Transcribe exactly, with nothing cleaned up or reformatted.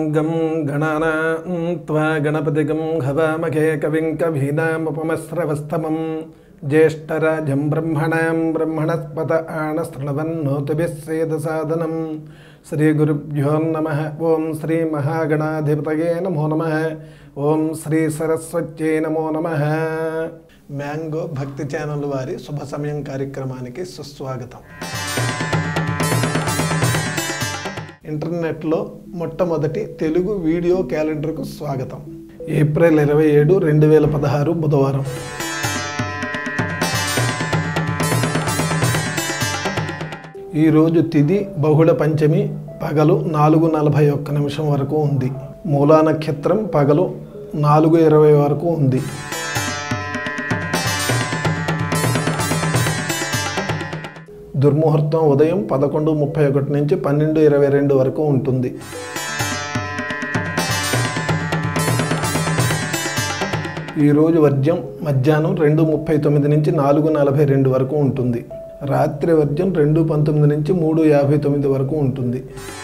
गं गणानां त्वा गणपतिगं हवामहे कविं कवीनामुपमस्रवस्तमं ज्येष्ठराजं ब्रह्मणां ब्रह्मणस्पत आणस्तृणवन्नोतिभिः सेदसादनं श्रीगुरुभ्यो नमः। ओं श्री महागणाधिपतये नमो नमः। ओं श्री सरस्वत्यै नमो नमः। మ్యాంగో భక్తి ఛానల్ వారి శుభ సమయం కార్యక్రమానికి సుస్వాగతం। ఇంటర్నెట్లో మొట్టమొదటి తెలుగు వీడియో క్యాలెండర్కు స్వాగతం। ఏప్రిల్ ఇరవై ఏడు రెండు వేల పదహారు బుధవారం। ఈరోజు తిథి బహుళ పంచమి పగలు నాలుగు నలభై ఒక్క నిమిషం వరకు ఉంది। మూలా నక్షత్రం పగలు నాలుగు ఇరవై వరకు ఉంది। దుర్ముహూర్తం ఉదయం పదకొండు ముప్పై ఒకటి నుంచి పన్నెండు ఇరవై రెండు వరకు ఉంటుంది। ఈరోజు వర్జ్యం మధ్యాహ్నం రెండు ముప్పై తొమ్మిది నుంచి నాలుగు నలభై రెండు వరకు ఉంటుంది। రాత్రి వర్జ్యం రెండు పంతొమ్మిది నుంచి మూడు యాభై తొమ్మిది వరకు ఉంటుంది।